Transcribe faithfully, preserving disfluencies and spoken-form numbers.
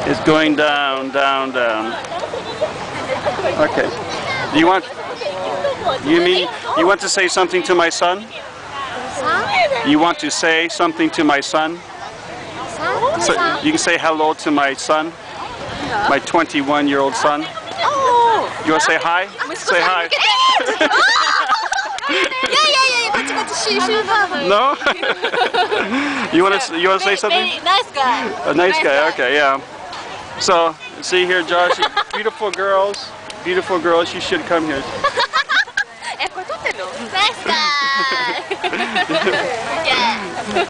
It's going down, down, down. Okay. Do you want, you mean, you want to say something to my son? You want to say something to my son? So you can say hello to my son, my twenty-one year old son. You want to say hi? Say hi. No? You want to you want to say something? Nice guy. A nice guy. Okay, yeah. So see here, Josh. Beautiful girls. Beautiful girls. You should come here. Nice guy. Yeah.